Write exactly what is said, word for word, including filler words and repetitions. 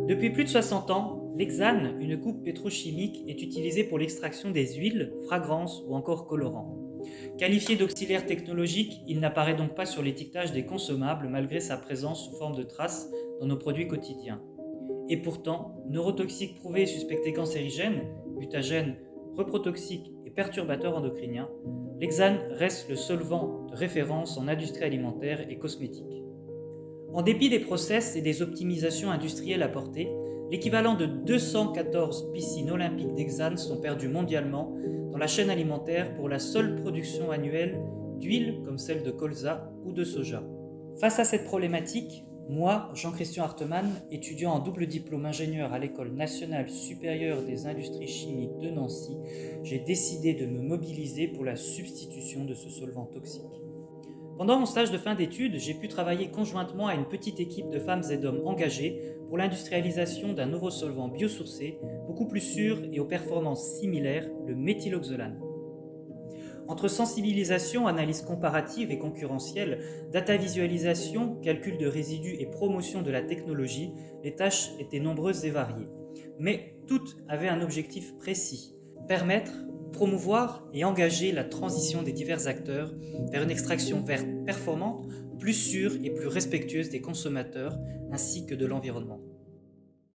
Depuis plus de soixante ans, l'hexane, une coupe pétrochimique, est utilisée pour l'extraction des huiles, fragrances ou encore colorants. Qualifié d'auxiliaire technologique, il n'apparaît donc pas sur l'étiquetage des consommables malgré sa présence sous forme de traces dans nos produits quotidiens. Et pourtant, neurotoxique prouvé et suspecté cancérigène, mutagène, reprotoxique et perturbateur endocrinien, l'hexane reste le solvant de référence en industrie alimentaire et cosmétique. En dépit des process et des optimisations industrielles apportées, l'équivalent de deux cent quatorze piscines olympiques d'hexane sont perdues mondialement dans la chaîne alimentaire pour la seule production annuelle d'huiles comme celle de colza ou de soja. Face à cette problématique, moi, Jean-Christian Hartemann, étudiant en double diplôme ingénieur à l'École nationale supérieure des industries chimiques de Nancy, j'ai décidé de me mobiliser pour la substitution de ce solvant toxique. Pendant mon stage de fin d'études, j'ai pu travailler conjointement à une petite équipe de femmes et d'hommes engagés pour l'industrialisation d'un nouveau solvant biosourcé, beaucoup plus sûr et aux performances similaires, le méthyloxolane. Entre sensibilisation, analyse comparative et concurrentielle, data visualisation, calcul de résidus et promotion de la technologie, les tâches étaient nombreuses et variées. Mais toutes avaient un objectif précis, permettre, promouvoir et engager la transition des divers acteurs vers une extraction verte performante, plus sûre et plus respectueuse des consommateurs ainsi que de l'environnement.